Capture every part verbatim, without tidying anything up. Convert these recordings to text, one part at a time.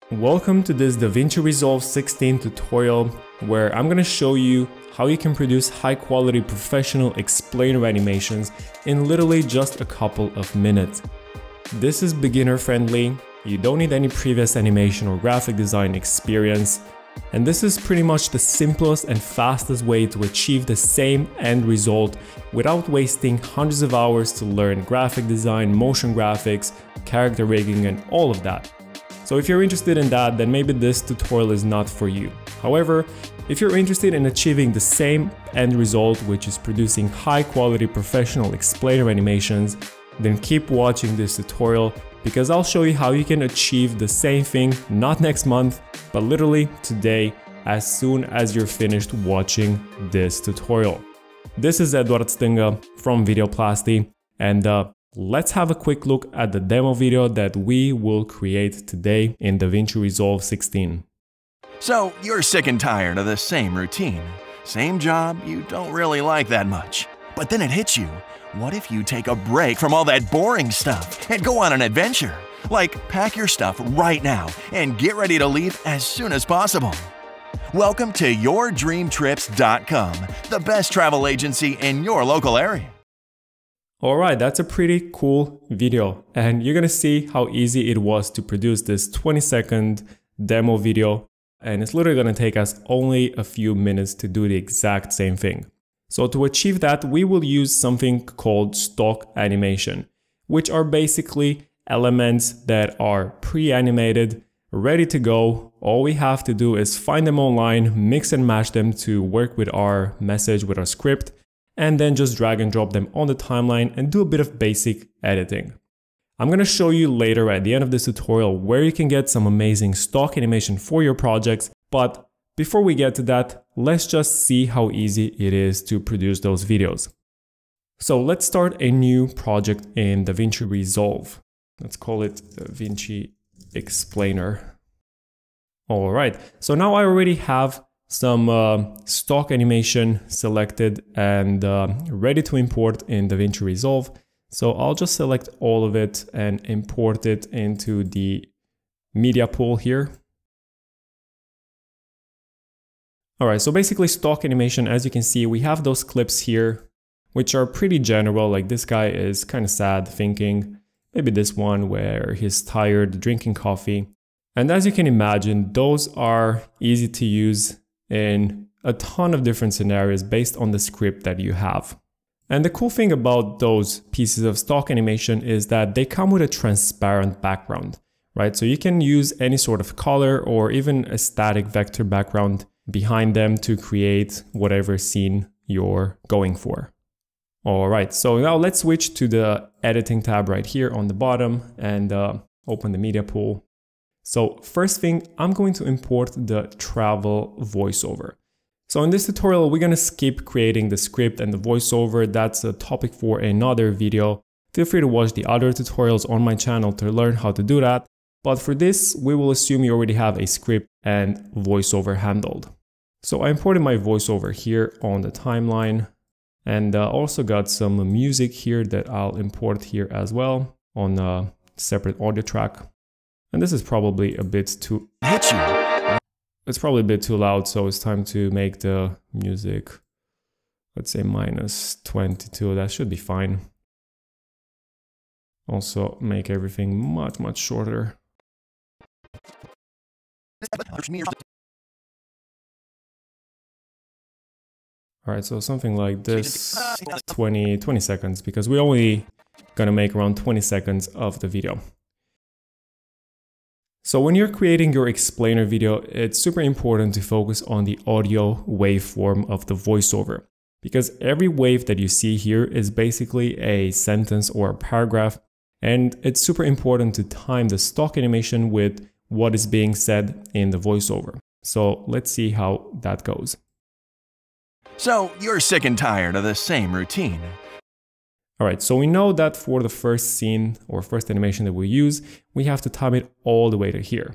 Welcome to this DaVinci Resolve sixteen tutorial where I'm going to show you how you can produce high quality professional explainer animations in literally just a couple of minutes. This is beginner friendly, you don't need any previous animation or graphic design experience, and this is pretty much the simplest and fastest way to achieve the same end result without wasting hundreds of hours to learn graphic design, motion graphics, character rigging and all of that. So if you're interested in that, then maybe this tutorial is not for you. However, if you're interested in achieving the same end result, which is producing high quality professional explainer animations, then keep watching this tutorial because I'll show you how you can achieve the same thing, not next month, but literally today, as soon as you're finished watching this tutorial. This is Edward Stinga from Videoplasty, and uh, let's have a quick look at the demo video that we will create today in DaVinci Resolve sixteen. So, you're sick and tired of the same routine. Same job you don't really like that much. But then it hits you. What if you take a break from all that boring stuff and go on an adventure? Like, pack your stuff right now and get ready to leave as soon as possible. Welcome to your dream trips dot com, the best travel agency in your local area. Alright, that's a pretty cool video, and you're gonna see how easy it was to produce this twenty second demo video, and it's literally gonna take us only a few minutes to do the exact same thing. So to achieve that, we will use something called stock animation, which are basically elements that are pre-animated, ready to go. All we have to do is find them online, mix and match them to work with our message, with our script, and then just drag and drop them on the timeline and do a bit of basic editing. I'm going to show you later at the end of this tutorial where you can get some amazing stock animation for your projects, but before we get to that, let's just see how easy it is to produce those videos. So let's start a new project in DaVinci Resolve. Let's call it DaVinci Explainer. All right, so now I already have some uh, stock animation selected and uh, ready to import in DaVinci Resolve. So I'll just select all of it and import it into the media pool here. All right, so basically stock animation, as you can see, we have those clips here, which are pretty general. Like this guy is kind of sad thinking, maybe this one where he's tired drinking coffee. And as you can imagine, those are easy to use in a ton of different scenarios based on the script that you have. And the cool thing about those pieces of stock animation is that they come with a transparent background, right? So you can use any sort of color or even a static vector background behind them to create whatever scene you're going for. All right, so now let's switch to the editing tab right here on the bottom and uh, open the media pool. So first thing, I'm going to import the travel voiceover. So in this tutorial, we're going to skip creating the script and the voiceover. That's a topic for another video. Feel free to watch the other tutorials on my channel to learn how to do that. But for this, we will assume you already have a script and voiceover handled. So I imported my voiceover here on the timeline, and uh, also got some music here that I'll import here as well on a separate audio track. And this is probably a bit too hit you. It's probably a bit too loud, so it's time to make the music, let's say minus twenty-two. That should be fine. Also make everything much, much shorter. All right, so something like this, twenty, twenty seconds, because we're only gonna make around twenty seconds of the video. So when you're creating your explainer video, it's super important to focus on the audio waveform of the voiceover, because every wave that you see here is basically a sentence or a paragraph, and it's super important to time the stock animation with what is being said in the voiceover. So let's see how that goes. So you're sick and tired of the same routine. All right, so we know that for the first scene or first animation that we use, we have to time it all the way to here.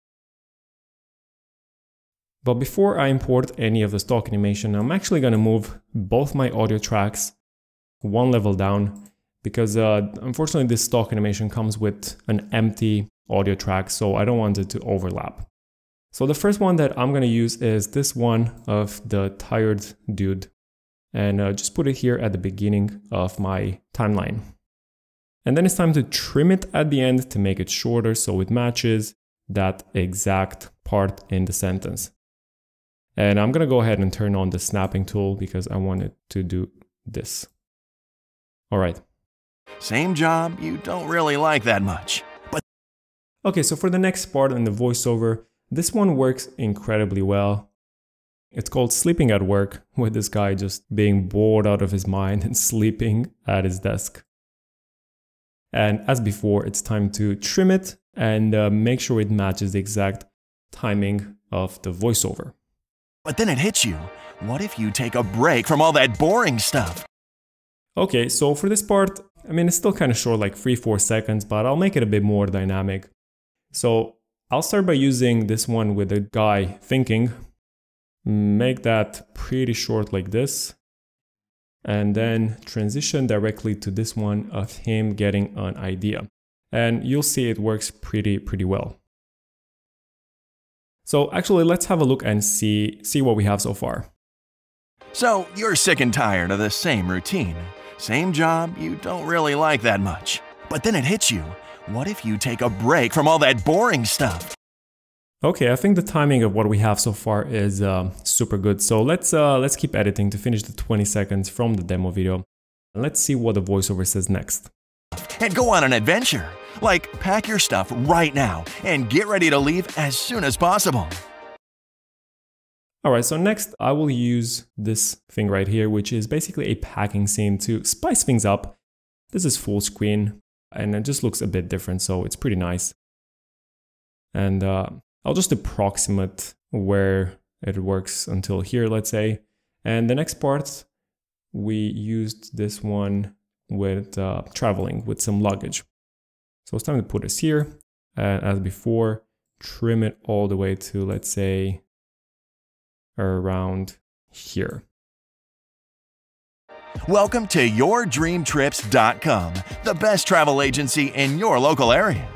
But before I import any of the stock animation, I'm actually going to move both my audio tracks one level down, because uh, unfortunately this stock animation comes with an empty audio track, so I don't want it to overlap. So the first one that I'm going to use is this one of the tired dude, and uh, just put it here at the beginning of my timeline. And then it's time to trim it at the end to make it shorter so it matches that exact part in the sentence. And I'm going to go ahead and turn on the snapping tool because I want it to do this. All right. Same job you don't really like that much, but... Okay, so for the next part in the voiceover, this one works incredibly well. It's called Sleeping at Work, with this guy just being bored out of his mind and sleeping at his desk. And as before, it's time to trim it and uh, make sure it matches the exact timing of the voiceover. But then it hits you. What if you take a break from all that boring stuff? Okay, so for this part, I mean, it's still kind of short, like three, four seconds, but I'll make it a bit more dynamic. So I'll start by using this one with the guy thinking. Make that pretty short like this. And then transition directly to this one of him getting an idea. And you'll see it works pretty, pretty well. So actually, let's have a look and see, see what we have so far. So you're sick and tired of the same routine. Same job you don't really like that much. But then it hits you. What if you take a break from all that boring stuff? Okay, I think the timing of what we have so far is uh, super good. So let's uh, let's keep editing to finish the twenty seconds from the demo video. And let's see what the voiceover says next. And go on an adventure. Like, pack your stuff right now and get ready to leave as soon as possible. All right, so next I will use this thing right here, which is basically a packing scene to spice things up. This is full screen and it just looks a bit different, so it's pretty nice. And uh, I'll just approximate where it works until here, let's say. And the next part, we used this one with uh, traveling with some luggage. So it's time to put this here. And as before, trim it all the way to, let's say, around here. Welcome to your dream trips dot com, the best travel agency in your local area.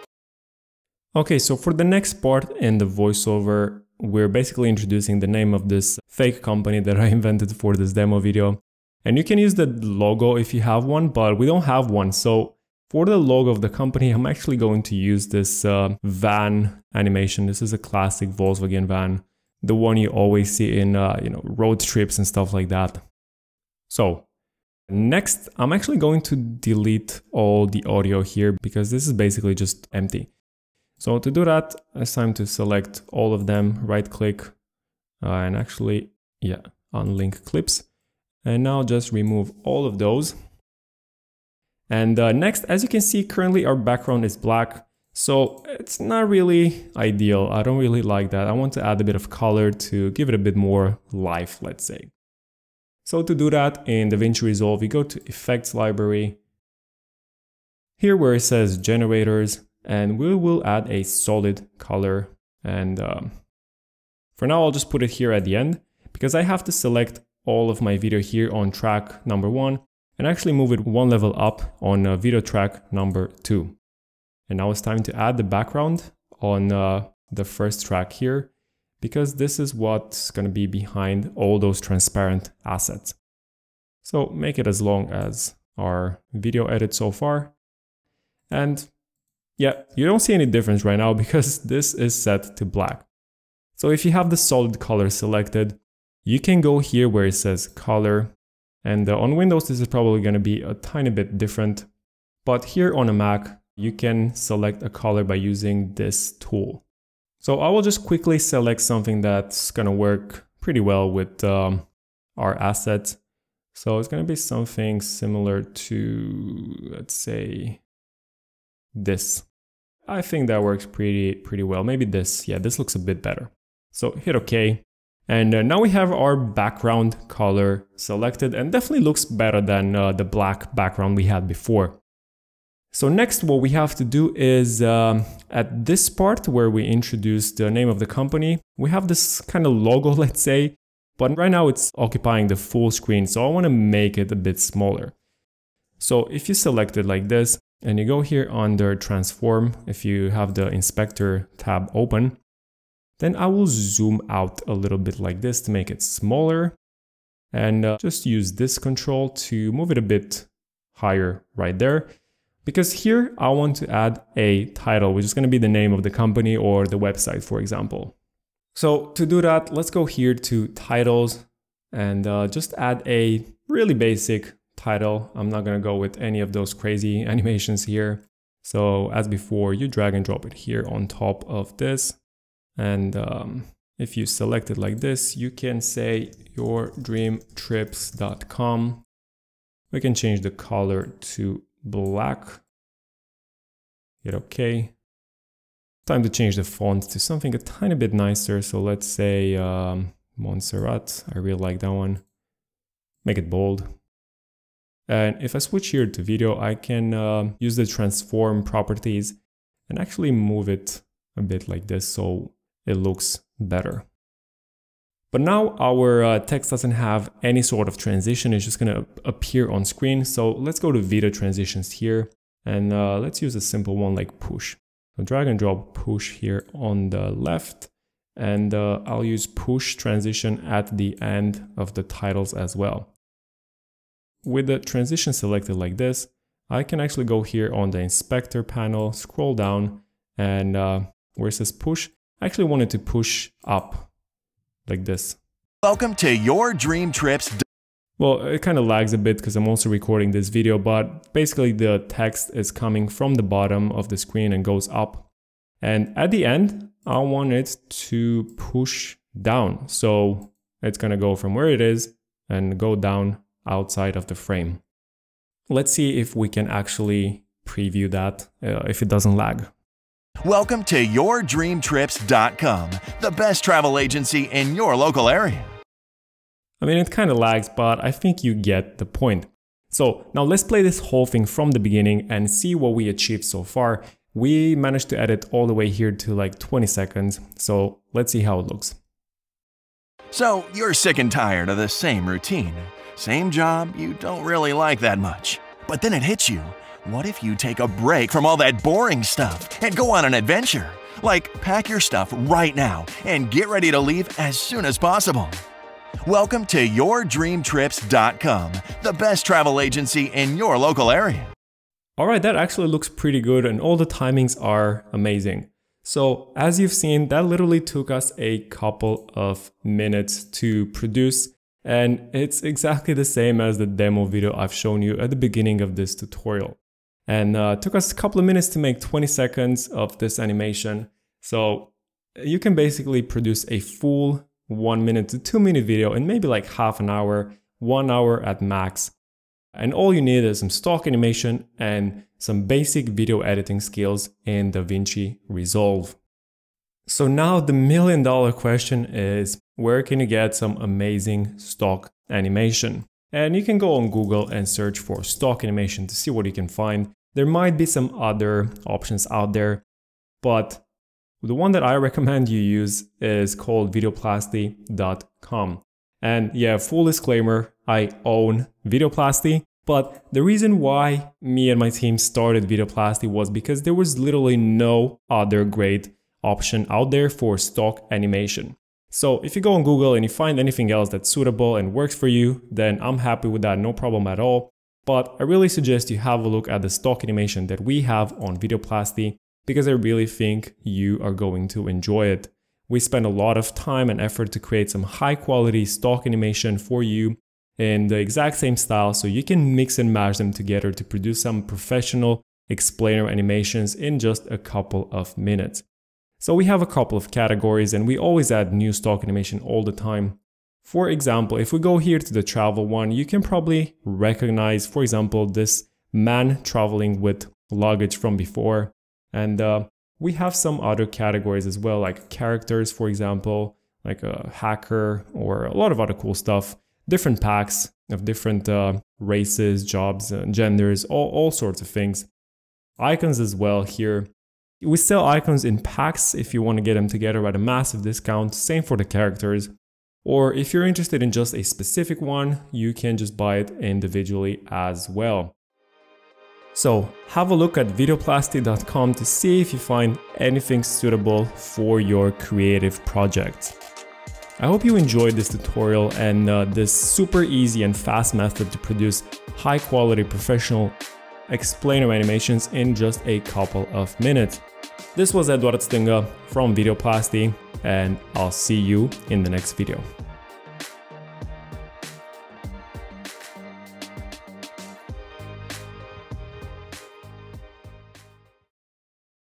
Okay, so for the next part in the voiceover, we're basically introducing the name of this fake company that I invented for this demo video. And you can use the logo if you have one, but we don't have one. So for the logo of the company, I'm actually going to use this uh, van animation. This is a classic Volkswagen van, the one you always see in uh, you know, road trips and stuff like that. So next, I'm actually going to delete all the audio here because this is basically just empty. So to do that, it's time to select all of them, right click, uh, and actually, yeah, unlink clips. And now just remove all of those. And uh, next, as you can see, currently our background is black. So it's not really ideal. I don't really like that. I want to add a bit of color to give it a bit more life, let's say. So to do that, in DaVinci Resolve, you go to Effects Library. Here where it says Generators, and we will add a solid color. And um, for now, I'll just put it here at the end because I have to select all of my video here on track number one and actually move it one level up on uh, video track number two. And now it's time to add the background on uh, the first track here because this is what's going to be behind all those transparent assets. So make it as long as our video edit so far. And yeah, you don't see any difference right now because this is set to black. So if you have the solid color selected, you can go here where it says color. And uh, on Windows, this is probably going to be a tiny bit different. But here on a Mac, you can select a color by using this tool. So I will just quickly select something that's going to work pretty well with um, our assets. So it's going to be something similar to, let's say, this. I think that works pretty, pretty well. Maybe this. Yeah, this looks a bit better. So hit OK. And uh, now we have our background color selected and definitely looks better than uh, the black background we had before. So next, what we have to do is um, at this part where we introduce the name of the company, we have this kind of logo, let's say, but right now it's occupying the full screen. So I want to make it a bit smaller. So if you select it like this and you go here under transform, if you have the inspector tab open, then I will zoom out a little bit like this to make it smaller, and uh, just use this control to move it a bit higher right there. Because here I want to add a title, which is going to be the name of the company or the website, for example. So to do that, let's go here to titles and uh, just add a really basic title. I'm not going to go with any of those crazy animations here. So as before, you drag and drop it here on top of this. And um, if you select it like this, you can say your dream trips dot com. We can change the color to black. Hit OK. Time to change the font to something a tiny bit nicer. So let's say um, Montserrat. I really like that one. Make it bold. And if I switch here to video, I can uh, use the transform properties and actually move it a bit like this so it looks better. But now our uh, text doesn't have any sort of transition, it's just going to appear on screen. So let's go to video transitions here and uh, let's use a simple one like push. So drag and drop push here on the left, and uh, I'll use push transition at the end of the titles as well. With the transition selected like this, I can actually go here on the inspector panel, scroll down, and uh, where it says push, I actually wanted to push up like this. Welcome to your dream trips. Well, it kind of lags a bit because I'm also recording this video, but basically the text is coming from the bottom of the screen and goes up. And at the end, I want it to push down. So it's going to go from where it is and go down outside of the frame. Let's see if we can actually preview that uh, if it doesn't lag. Welcome to your dream trips dot com, the best travel agency in your local area. I mean, it kind of lags, but I think you get the point. So now let's play this whole thing from the beginning and see what we achieved so far. We managed to edit all the way here to like twenty seconds. So let's see how it looks. So you're sick and tired of the same routine, same job you don't really like that much. But then it hits you. What if you take a break from all that boring stuff and go on an adventure? Like, pack your stuff right now and get ready to leave as soon as possible. Welcome to your dream trips dot com, the best travel agency in your local area. Alright, that actually looks pretty good and all the timings are amazing. So as you've seen, that literally took us a couple of minutes to produce, and it's exactly the same as the demo video I've shown you at the beginning of this tutorial. And uh, it took us a couple of minutes to make twenty seconds of this animation. So you can basically produce a full one minute to two minute video in maybe like half an hour, one hour at max. And all you need is some stock animation and some basic video editing skills in DaVinci Resolve. So now the million dollar question is, where can you get some amazing stock animation? And you can go on Google and search for stock animation to see what you can find. There might be some other options out there, but the one that I recommend you use is called videoplasty dot com. And yeah, full disclaimer, I own Videoplasty, but the reason why me and my team started Videoplasty was because there was literally no other great option out there for stock animation. So if you go on Google and you find anything else that's suitable and works for you, then I'm happy with that, no problem at all. But I really suggest you have a look at the stock animation that we have on Videoplasty, because I really think you are going to enjoy it. We spend a lot of time and effort to create some high quality stock animation for you in the exact same style, so you can mix and match them together to produce some professional explainer animations in just a couple of minutes. So we have a couple of categories and we always add new stock animation all the time. For example, if we go here to the travel one, you can probably recognize, for example, this man traveling with luggage from before. And uh, we have some other categories as well, like characters, for example, like a hacker or a lot of other cool stuff. Different packs of different uh, races, jobs, uh, genders, all, all sorts of things. Icons as well here. We sell icons in packs if you want to get them together at a massive discount. Same for the characters. Or if you're interested in just a specific one, you can just buy it individually as well. So have a look at videoplasty dot com to see if you find anything suitable for your creative project. I hope you enjoyed this tutorial and uh, this super easy and fast method to produce high quality professional explainer animations in just a couple of minutes. This was Edward Stinga from Videoplasty, and I'll see you in the next video.